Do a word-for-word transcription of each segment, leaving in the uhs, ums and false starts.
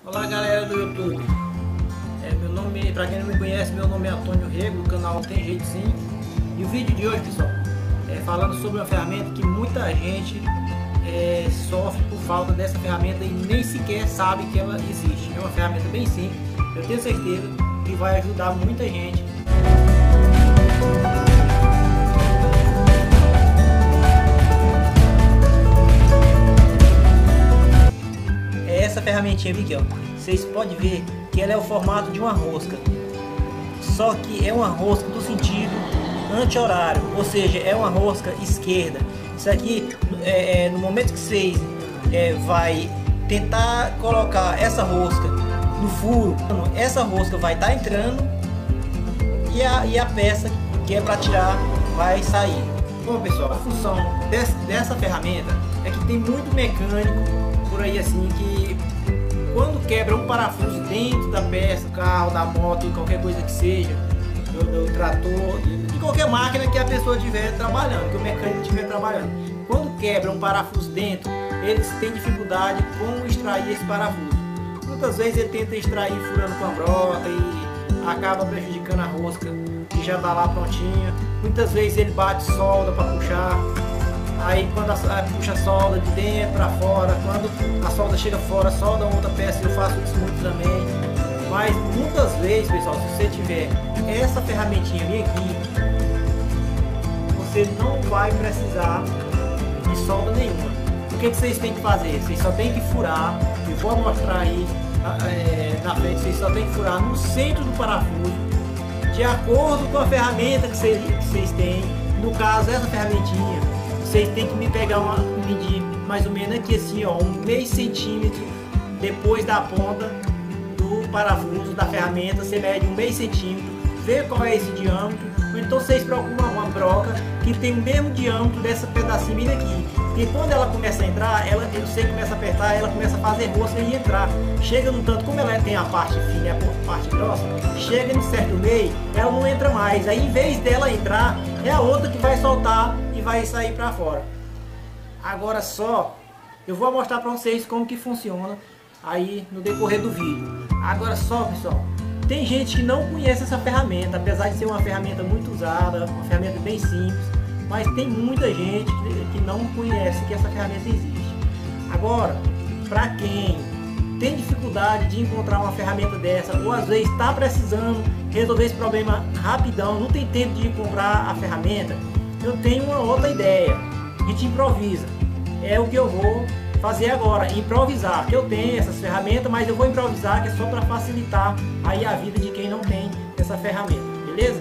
Olá galera do YouTube, é, meu nome, para quem não me conhece, meu nome é Antônio Rego, do canal Tem Jeito Sim. E o vídeo de hoje, pessoal, é falando sobre uma ferramenta que muita gente é, sofre por falta dessa ferramenta e nem sequer sabe que ela existe. É uma ferramenta bem simples, eu tenho certeza que vai ajudar muita gente. Essa ferramentinha aqui, ó, vocês podem ver que ela é o formato de uma rosca, só que é uma rosca do sentido anti-horário, ou seja, é uma rosca esquerda. Isso aqui, é, é, no momento que vocês é, vai tentar colocar essa rosca no furo, essa rosca vai estar tá entrando e a, e a peça que é para tirar vai sair. Bom pessoal, a função dessa, dessa ferramenta é que tem muito mecânico por aí assim que quando quebra um parafuso dentro da peça, do carro, da moto, qualquer coisa que seja, do, do trator, de, de qualquer máquina que a pessoa estiver trabalhando, que o mecânico estiver trabalhando, quando quebra um parafuso dentro, eles têm dificuldade com extrair esse parafuso. Muitas vezes ele tenta extrair furando com a broca e acaba prejudicando a rosca que já está lá prontinha. Muitas vezes ele bate solda para puxar. Aí quando a, a, puxa a solda de dentro para fora, quando a solda chega fora, solda outra peça, eu faço isso muito também. Mas muitas vezes, pessoal, se você tiver essa ferramentinha ali aqui, você não vai precisar de solda nenhuma. O que, que vocês têm que fazer? Vocês só tem que furar, eu vou mostrar aí é, na frente, vocês só tem que furar no centro do parafuso, de acordo com a ferramenta que vocês, que vocês têm. No caso, essa ferramentinha, vocês têm que me pegar uma, medir mais ou menos aqui assim, ó, um meio centímetro depois da ponta do parafuso da ferramenta. Você mede um meio centímetro, vê qual é esse diâmetro, ou então vocês procuram uma broca que tem o mesmo diâmetro dessa pedacinho aqui. E quando ela começa a entrar, ela, você começa a apertar, ela começa a fazer rosca e entrar. Chega no tanto, como ela tem a parte fina e a parte grossa, chega em certo meio, ela não entra mais. Aí em vez dela entrar, é a outra que vai soltar e vai sair para fora. Agora só, eu vou mostrar para vocês como que funciona aí no decorrer do vídeo. Agora só, pessoal, tem gente que não conhece essa ferramenta, apesar de ser uma ferramenta muito usada, uma ferramenta bem simples. Mas tem muita gente que não conhece que essa ferramenta existe. Agora, para quem tem dificuldade de encontrar uma ferramenta dessa, ou às vezes está precisando resolver esse problema rapidão, não tem tempo de comprar a ferramenta, eu tenho uma outra ideia. A gente improvisa. É o que eu vou fazer agora, improvisar. Que eu tenho essas ferramentas, mas eu vou improvisar, que é só para facilitar aí a vida de quem não tem essa ferramenta. Beleza?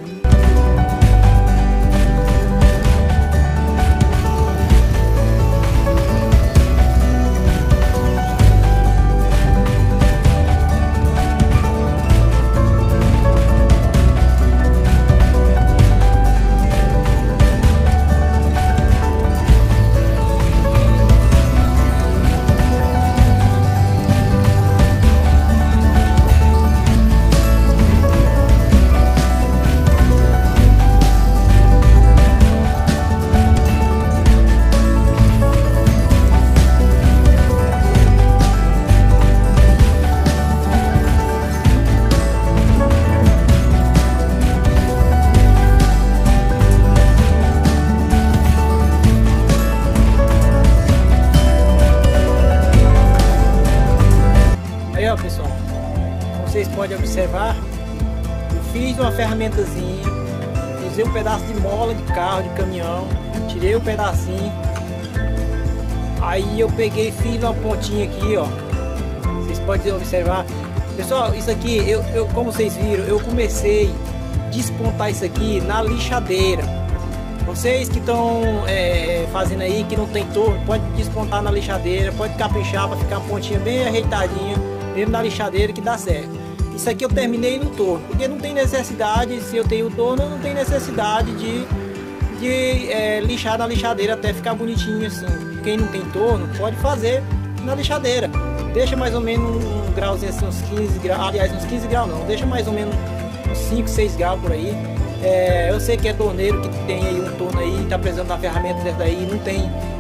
Pessoal, como vocês podem observar, eu fiz uma ferramentazinha, usei um pedaço de mola de carro, de caminhão, tirei um pedacinho, aí eu peguei e fiz uma pontinha aqui, ó. Vocês podem observar, pessoal, isso aqui, eu, eu como vocês viram, eu comecei a despontar isso aqui na lixadeira. Vocês que estão é, fazendo aí, que não tem torno, pode despontar na lixadeira, pode caprichar para ficar uma pontinha bem ajeitadinha mesmo na lixadeira, que dá certo. Isso aqui eu terminei no torno, porque não tem necessidade, se eu tenho torno, não tem necessidade de, de é, lixar na lixadeira até ficar bonitinho assim. Quem não tem torno, pode fazer na lixadeira. Deixa mais ou menos um, um grauzinho assim, uns quinze graus, aliás, uns quinze graus não, deixa mais ou menos uns cinco, seis graus por aí. É, eu sei que é torneiro que tem aí um torno aí, tá precisando da ferramenta dessa daí, não tem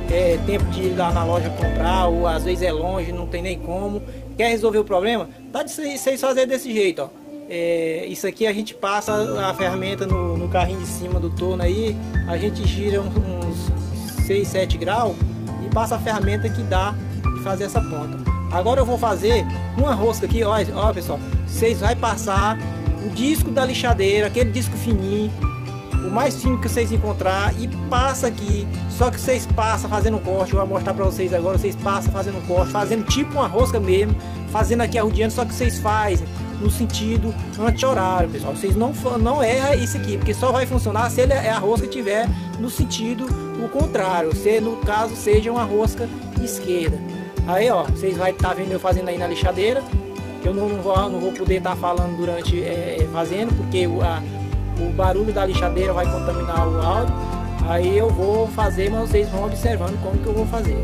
é, tempo de ir lá na loja comprar, ou às vezes é longe, não tem nem como, quer resolver o problema, dá de vocês fazerem desse jeito, ó. É, isso aqui a gente passa a ferramenta no, no carrinho de cima do torno aí, a gente gira uns seis, sete graus e passa a ferramenta que dá de fazer essa ponta. Agora eu vou fazer uma rosca aqui, ó, ó pessoal, vocês vai passar o disco da lixadeira, aquele disco fininho, o mais fino que vocês encontrar, e passa aqui, só que vocês passam fazendo um corte, eu vou mostrar pra vocês agora, vocês passam fazendo um corte, fazendo tipo uma rosca mesmo, fazendo aqui arrodeando, só que vocês fazem no sentido anti-horário, pessoal. Vocês não, não erram isso aqui, porque só vai funcionar se ele, a rosca estiver no sentido o contrário, se no caso seja uma rosca esquerda. Aí ó, vocês vão estar tá vendo eu fazendo aí na lixadeira, que eu não, não, vou, não vou poder estar tá falando durante é, fazendo, porque o, a, o barulho da lixadeira vai contaminar o áudio. Aí eu vou fazer, mas vocês vão observando como que eu vou fazer.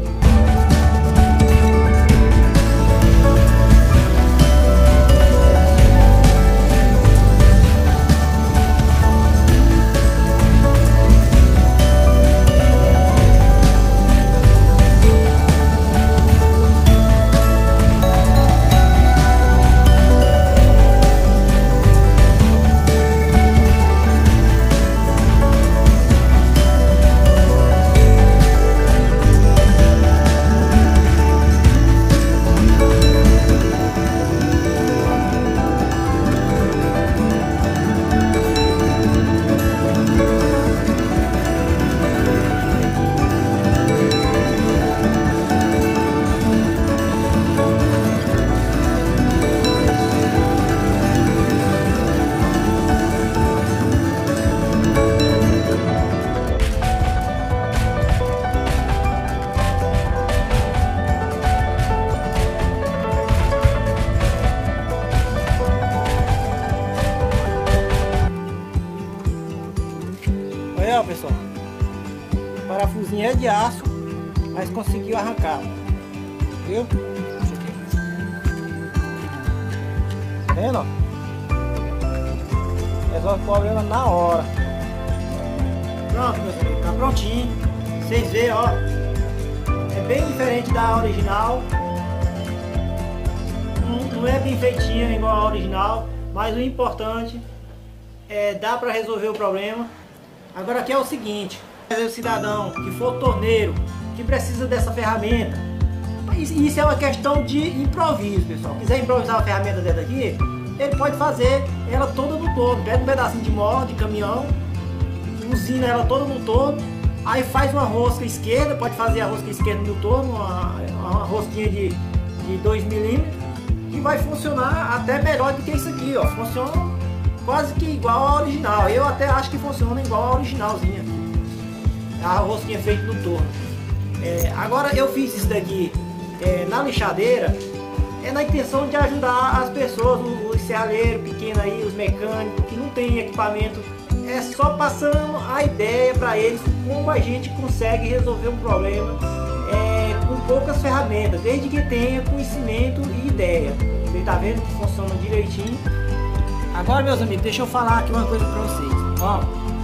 Olha pessoal, o parafusinho é de aço, mas conseguiu arrancar, viu? Tá vendo? Ó? Resolve o problema na hora. Pronto, meus amigos, tá prontinho. Vocês veem, ó, é bem diferente da original. Não, não é bem feitinha igual a original, mas o importante é dar para resolver o problema. Agora aqui é o seguinte, o cidadão que for torneiro, que precisa dessa ferramenta, isso é uma questão de improviso, pessoal. Quiser improvisar uma ferramenta dessa aqui, ele pode fazer ela toda no torno. Pega um pedacinho de mó, de caminhão, usina ela toda no torno, aí faz uma rosca esquerda, pode fazer a rosca esquerda no torno, uma, uma rosquinha de, de dois milímetros, que vai funcionar até melhor do que isso aqui, ó. Funciona quase que igual a original. Eu até acho que funciona igual a originalzinha, a rosquinha feita no torno. É, agora eu fiz isso daqui é, na lixadeira, é na intenção de ajudar as pessoas, os serralheiros pequenos aí, os mecânicos que não tem equipamento. É só passando a ideia para eles como a gente consegue resolver um problema é, com poucas ferramentas, desde que tenha conhecimento e ideia. Você tá vendo que funciona direitinho. Agora, meus amigos, deixa eu falar aqui uma coisa para vocês. Ó,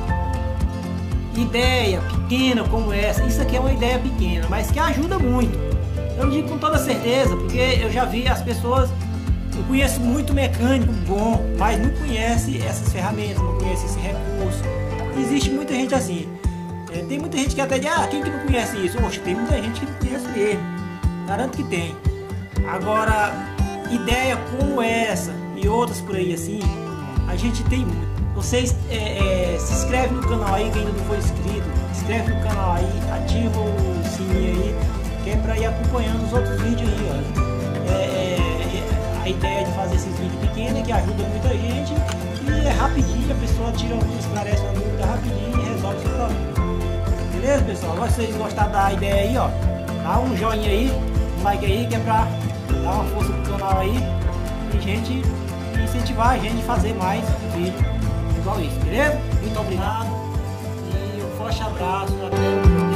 ideia pequena como essa, isso aqui é uma ideia pequena, mas que ajuda muito. Eu não digo com toda certeza, porque eu já vi as pessoas, eu conheço muito mecânico bom, mas não conhece essas ferramentas, não conhece esse recurso. Existe muita gente assim. É, tem muita gente que até diz, ah, quem que não conhece isso? Poxa, tem muita gente que não conhece mesmo. Garanto que tem. Agora, ideia como essa e outras por aí assim, a gente tem muito. Vocês é, é, se inscreve no canal aí, quem ainda não foi inscrito, se inscreve no canal aí, ativa o sininho aí, que é pra ir acompanhando os outros vídeos aí, ó. É, é, a ideia de fazer esses vídeos pequenos que ajuda muita gente e é rapidinho, a pessoa tira um, esclarece uma dúvida rapidinho e resolve o seu problema. Beleza, pessoal? Se vocês gostaram da ideia aí, ó, dá um joinha aí, um like aí, que é pra dar uma força pro canal aí e gente incentivar a gente a fazer mais vídeos igual isso, beleza? Muito obrigado e um forte abraço, até o próximo.